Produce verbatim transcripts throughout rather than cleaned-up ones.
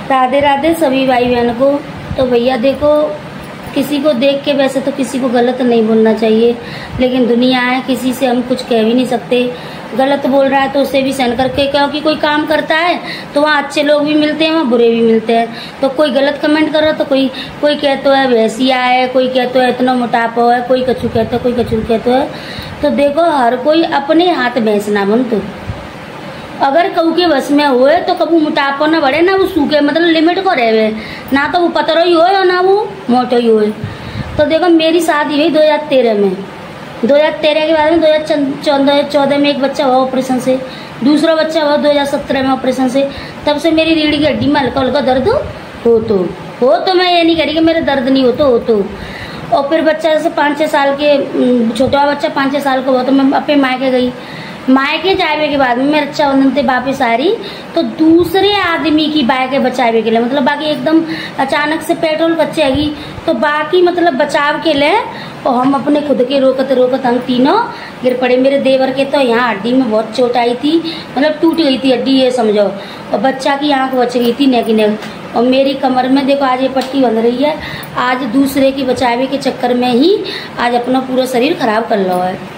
राधे राधे सभी भाई बहन को। तो भैया देखो, किसी को देख के वैसे तो किसी को गलत नहीं बोलना चाहिए, लेकिन दुनिया है, किसी से हम कुछ कह भी नहीं सकते। गलत बोल रहा है तो उसे भी सहन करके, क्योंकि कोई काम करता है तो वहाँ अच्छे लोग भी मिलते हैं, वहाँ बुरे भी मिलते हैं। तो कोई गलत कमेंट कर रहा तो कोई कोई कहता है भैंसिया है, कोई कहता है इतना मोटापा है, कोई कछु कहता है, कोई कछु कहता है। तो देखो, हर कोई अपने हाथ भैंस ना बन। तो अगर कऊ के बस में हुए तो कबू मोटापा ना बढ़े ना वो सूखे, मतलब लिमिट को रहे, ना तो वो पतरो ही हो ना वो मोटो ही हो। तो देखो, मेरी शादी हुई दो हजार तेरह में। दो हजार तेरह के बाद में दो हजार चौदह चौदह में एक बच्चा हुआ ऑपरेशन से, दूसरा बच्चा हुआ दो हजार सत्रह में ऑपरेशन से। तब से मेरी रीढ़ की हड्डी में हल्का हल्का दर्द हो तो हो तो मैं ये नहीं कह रही कि मेरा दर्द नहीं हो तो हो तो और फिर बच्चा जैसे पाँच छः साल के, छोटा बच्चा पाँच छः साल का हुआ तो मैं अपने मायके गई। मायके जाने के बाद में मैं रक्षाबंधन से वापस आ रही तो दूसरे आदमी की बाइक बचावे के लिए, मतलब बाकी एकदम अचानक से पेट्रोल बचेगी तो बाकी मतलब बचाव के लिए, और हम अपने खुद के रोकते रोकत हम तीनों गिर पड़े। मेरे देवर के तो यहाँ हड्डी में बहुत चोट आई थी, मतलब टूट गई थी हड्डी, ये समझो। और बच्चा की आंख बच गई थी नेक नेक। और मेरी कमर में देखो आज ये पट्टी बंध रही है, आज दूसरे की बचावे के चक्कर में ही आज अपना पूरा शरीर खराब कर लो है।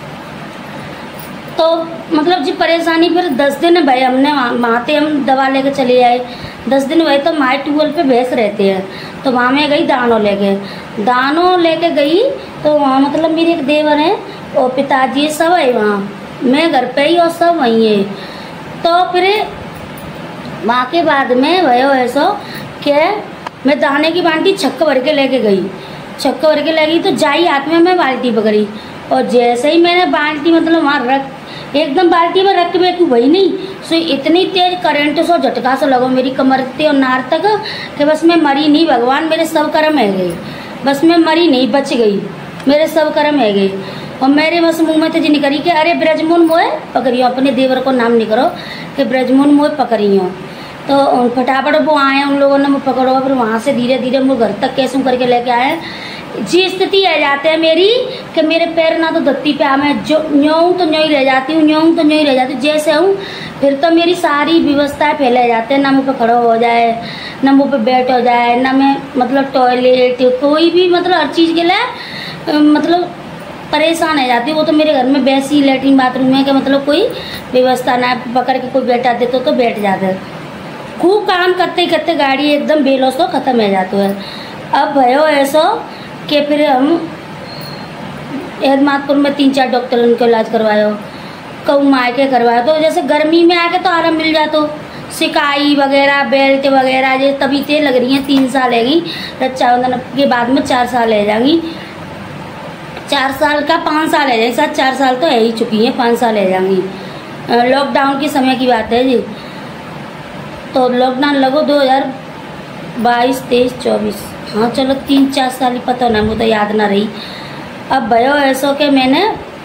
तो मतलब जी परेशानी फिर दस दिन भाई हमने वहाँ से हम दवा लेके चले आए। दस दिन भाई तो माए ट्यूबवेल पे भैंस रहते हैं, तो वहाँ में गई दानों लेके दानों लेके गई। तो वहाँ मतलब मेरे एक देवर हैं और पिताजी सब है वहाँ, मैं घर पे ही और सब वहीं है। तो फिर वहाँ के बाद में भयो ऐसा कि मैं दाने की बाल्टी छक्का भर के लेके गई, छक्का भर के ले गई तो जाई हाथ में मैं बाल्टी पकड़ी और जैसे ही मैंने बाल्टी मतलब वहाँ रख एकदम बाल्टी में रख के बैठी वही नहीं, सो इतनी तेज करंट सो झटका से लगो मेरी कमर से और नार तक कि बस मैं मरी नहीं, भगवान मेरे सब कर्म है गए, बस मैं मरी नहीं, बच गई, मेरे सब कर्म है गए। और मेरे बस मुंह में तो जी निकली कि अरे ब्रजमुन मोए पकड़ियो, अपने देवर को नाम नहीं करो कि ब्रजमुन मोए पकड़ियो। तो फटाफट वो आए, उन लोगों ने मुझे पकड़ो, फिर वहाँ से धीरे धीरे मुझे घर तक कैसे करके लेके आए। जी स्थिति आ जाते हैं मेरी कि मेरे पैर ना तो धरती पे मैं जो न्यों तो न्यों ही रह जाती हूँ, न्यों तो न्यों ही रह जाती हूँ जैसे हूँ। फिर तो मेरी सारी व्यवस्थाएं फैले जाते हैं, ना मुँह पे खड़ा हो जाए, ना मुँह पे बैठ हो जाए, ना मैं मतलब टॉयलेट कोई भी मतलब हर चीज़ के लिए मतलब परेशान हो जाती हूँ। वो तो मेरे घर में वैसी लेटरिन बाथरूम है कि मतलब कोई व्यवस्था ना, पकड़ के कोई बैठा दे तो, तो बैठ जाते हैं। खूब काम करते करते गाड़ी एकदम बेलोस तो ख़त्म हो जाते है। अब भयो ऐसा कि फिर हम एहतमादपुर में तीन चार डॉक्टर उनका इलाज करवायो, कऊ माए के करवाया। तो जैसे गर्मी में आके तो आराम मिल जातो, सिकाई वगैरह बेल्ट वगैरह ये तभी तेज लग रही हैं। तीन साल है गई, रक्षाबंधन के बाद में चार साल रह जाएंगी, चार साल का पाँच साल रह जाएंगे, साथ चार साल तो है ही चुकी हैं, पाँच साल रह जाएंगी। लॉकडाउन के समय की बात है जी। तो लॉकडाउन लगो दो हज़ार बाईस तेईस चौबीस, हाँ चलो तीन चार साल ही पता ना, मुझे तो याद ना रही। अब भयो ऐसा कि मैंने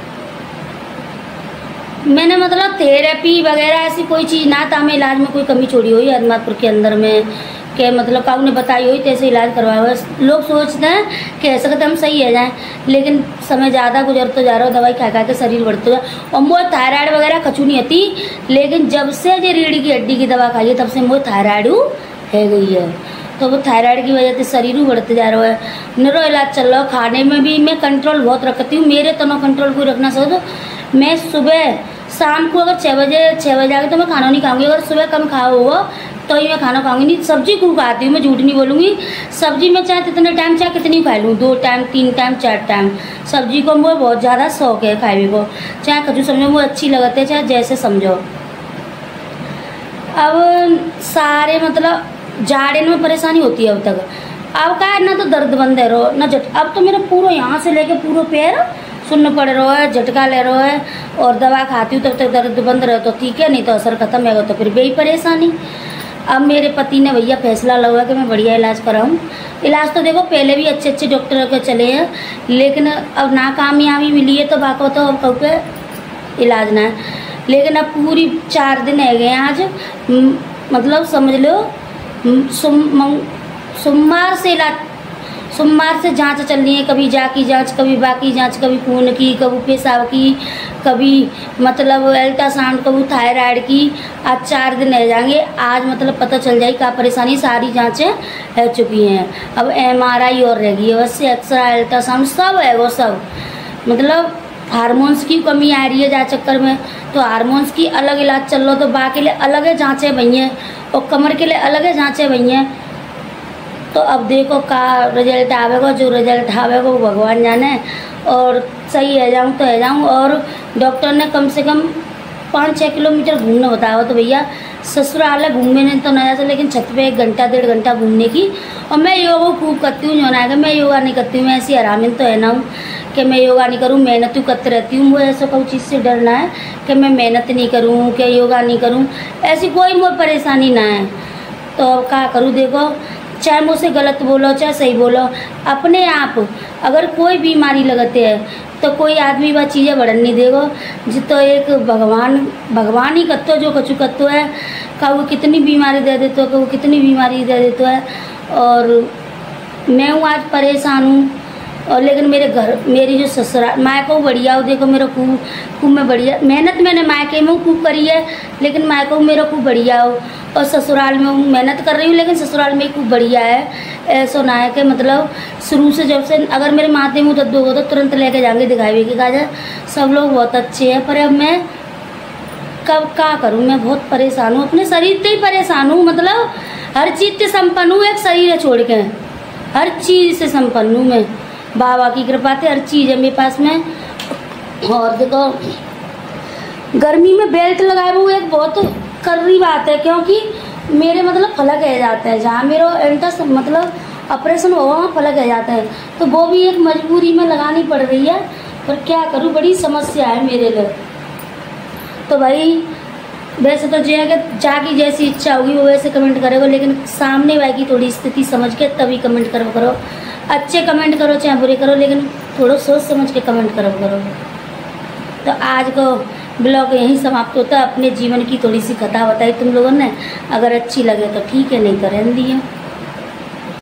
मैंने मतलब थेरेपी वगैरह ऐसी कोई चीज़ ना था, हमें इलाज में कोई कमी छोड़ी हुई एहतमादपुर के अंदर में कि मतलब काऊ ने बताई हुई तैसे इलाज करवाया हुआ। लोग सोचते हैं कि ऐसा करते हम सही है जाएँ, लेकिन समय ज़्यादा गुजर तो जा रहा हो, दवाई खा खा के शरीर बढ़ते जा। और मुझे थायराइड वगैरह कछु नहीं होती, लेकिन जब से ये रीढ़ की हड्डी की दवा खाई है तब से मुझे थायराइड है गई है। तो वो थायराइड की वजह से शरीर बढ़ते जा रहा है, निरो इलाज चल रहा है। खाने में भी मैं कंट्रोल बहुत रखती हूँ, मेरे तो कंट्रोल कोई रखना सकता। तो मैं सुबह शाम को अगर छः बजे छः बजे आगे तो मैं खाना नहीं खाऊंगी, अगर सुबह कम खाओ हुआ तो ही मैं खाना खाऊंगी। नहीं सब्जी खूब खाती हूँ, मैं झूठ नहीं बोलूँगी। सब्जी में चाहे कितने टाइम चाहे कितनी खा लूँ, दो टाइम तीन टाइम चार टाइम सब्जी को मुझे बहुत ज़्यादा शौक है खाने को, चाहे कचू समझो मुझे अच्छी लगती है, चाहे जैसे समझो। अब सारे मतलब जाड़े में परेशानी होती है अब तक। अब का है ना तो दर्द बंद है रो ना झट, अब तो मेरा पूरा यहाँ से लेके पूरा पैर सुनने पड़ रहा है, झटका ले रहा है। और दवा खाती हूँ तब तक दर्द बंद रहे तो ठीक है, नहीं तो असर खत्म है तो फिर बेही परेशानी। अब मेरे पति ने भैया फैसला लगा कि मैं बढ़िया इलाज कराऊँ। इलाज तो देखो पहले भी अच्छे अच्छे डॉक्टर के चले हैं, लेकिन अब नाकामयाबी मिली है तो बाको तो अब कहूँ के इलाज ना है। लेकिन अब पूरी चार दिन है गए आज, मतलब समझ लो सोमवार से इलाज सोमवार से जांच चल रही है, कभी जा की जांच, कभी बाकी जांच, कभी खून की, कभी पेशाब की, कभी मतलब अल्ट्रासाउंड, कभी थायराइड की। आज चार दिन रह जाएंगे, आज मतलब पता चल जाएगी क्या परेशानी। सारी जांचें हो चुकी हैं, अब एम आर आई और रह गई है बस, एक्सरे अल्ट्रासाउंड सब है वो सब। मतलब हार्मोन्स की कमी आ रही है जा चक्कर में, तो हार्मोन्स की अलग इलाज चल रहा, तो बा के लिए अलग है जाँचें भई हैं और कमर के लिए अलग है जाँचें भई हैं। तो अब देखो का रिजल्ट आवेगा, जो रिजल्ट आवेगा वो भगवान जाने। और सही है जाऊँ तो है जाऊँ। और डॉक्टर ने कम से कम पाँच छः किलोमीटर घूमना बताया, तो भैया ससुराल है घूमने ने तो नया था, लेकिन छत पे एक घंटा डेढ़ घंटा घूमने की। और मैं योगा खूब करती हूँ, जो ना है मैं योगा नहीं करती हूँ, मैं ऐसी आरामिन तो है ना हूँ कि मैं योगा नहीं करूँ, मेहनत करती रहती हूँ। मुझे ऐसा कोई चीज़ से डरना है कि मैं मेहनत नहीं करूँ, कि योगा नहीं करूँ, ऐसी कोई मुझे परेशानी ना है। तो अब क्या करूँ, देखो चाहे मुझसे गलत बोलो चाहे सही बोलो, अपने आप अगर कोई बीमारी लगते है तो कोई आदमी वह चीज़ें बढ़न नहीं देगो। जितो एक भगवान भगवान ही कत्तो जो कछु कत्तो है, का वो कितनी बीमारी दे देते हो, वो कितनी बीमारी दे देते है। और मैं हूँ आज परेशान हूँ, और लेकिन मेरे घर मेरी जो ससुराल मायको को बढ़िया हो, देखो मेरा खूब खूब में बढ़िया मेहनत मैंने मायके में खूब करी है, लेकिन मायको मेरा खूब बढ़िया हो। और ससुराल में मेहनत कर रही हूँ, लेकिन ससुराल में खूब बढ़िया है। ऐसा ना है कि मतलब शुरू से जब से अगर मेरे माथे मुँह दर्द होगा तो तुरंत लेके जाएंगे दिखाई की काजा, सब लोग बहुत अच्छे हैं। पर अब मैं कब क्या करूँ, मैं बहुत परेशान हूँ, अपने शरीर से ही परेशान हूँ। मतलब हर चीज़ से संपन्न हूँ, एक शरीर है छोड़ के, हर चीज़ से संपन्न हूँ मैं, बाबा की कृपा से हर चीज़ है मेरे पास में। और देखो गर्मी में बेल्ट लगाए वो एक बहुत कर्री बात है, क्योंकि मेरे मतलब फलक रह जाते हैं, जहाँ मेरा एंटस मतलब ऑपरेशन हुआ वहाँ फलक रह जाते हैं, तो वो भी एक मजबूरी में लगानी पड़ रही है। पर क्या करूँ, बड़ी समस्या है मेरे लिए। तो भाई वैसे तो जो है कि जाकी जैसी इच्छा होगी वो वैसे कमेंट करेगा, लेकिन सामने वाले की थोड़ी स्थिति समझ के तभी कमेंट करो करो अच्छे कमेंट करो चाहे बुरे करो, लेकिन थोड़ा सोच समझ के कमेंट करो करो। तो आज को ब्लॉग यहीं समाप्त होता है। अपने जीवन की थोड़ी सी कथा बताई तुम लोगों ने, अगर अच्छी लगे तो ठीक है, नहीं तो रहने दिए।